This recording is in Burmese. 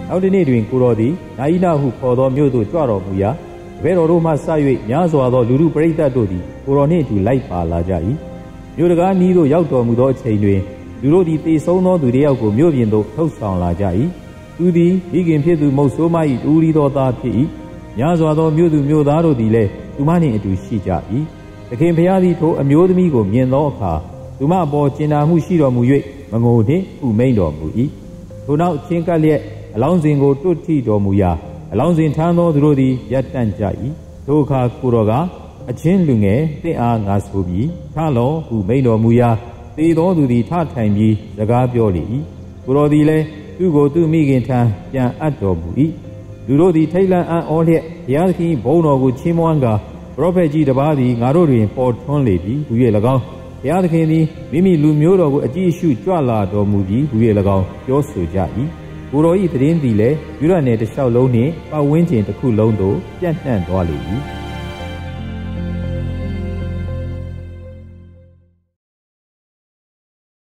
နောက်တစ်နေ့တွင်ကိုတော်သည်နာယိနဟုခေါ်သောမြို့သို့ကြွတော်မူရာဘဲတော်တို့မှစ၍များစွာသောလူပရိသတ်တို့သည်ကိုတော်နှင့်အတူလိုက်ပါလာကြ၏မြို့တကားနီးသို့ရောက်တော်မူသောအချိန်တွင်လူတို့သည်သေဆုံးသောသူတစ်ယောက်ကိုမြို့ပြင်သို့ထုတ်ဆောင်လာကြ၏သူသည်မိခင်ဖြစ်သူမုတ်ဆိုးမ၏တူရီသောသားဖြစ်၏များစွာသောမြို့သူမြို့သားတို့သည်လည်းသူမနှင့်အတူရှိကြ၏သခင်ဖျားသည်ထိုအမျိုးသမီးကိုမြင်သောအခါသူမအပေါ်ကျင်နာမှုရှိတော်မူ၍မငိုနှင့်ဥမိန်တော်မူ၏ထိုနောက်ချင်းကပ်လျက်အလောင်းစဉ်ကိုတွတ်ထိတော်မူရာအလောင်းစဉ်ထမ်းသောသူတို့သည်ရပ်တန့်ကြ၏ထိုအခါကိုတော်ကအချင်းလူငယ်တင့်အားငါဆိုပြီးထလောဟုမိန်တော်မူရာသေသောသူသည်ထထိုင်ပြီးစကားပြောလေ၏ကိုတော်သည်လည်းသူကိုသူမိခင်ထံပြန်အပ်တော်မူ၏လူတို့သည်ထိတ်လန့်အံ့ဩလျက်ဘုရားသခင်ဘုန်းတော်ကိုချီးမွမ်းကာပရောဖက်ကြီးတစ်ပါးသည်ငါတို့တွင်ပေါ်ထွန်းလေပြီဟူ၍၎င်းဘုရားသခင်သည်မိမိလူမျိုးတော်ကိုအကြည့်အရှုကြွလာတော်မူပြီဟူ၍၎င်းပြောဆိုကြ၏ကိုတော်၏သတင်းသည်လည်းယူရနယ်တစ်လျှောက်လုံးနှင့်ပတ်ဝန်းကျင်တစ်ခုလုံးသို့ပြန့်နှံ့သွားလေ၏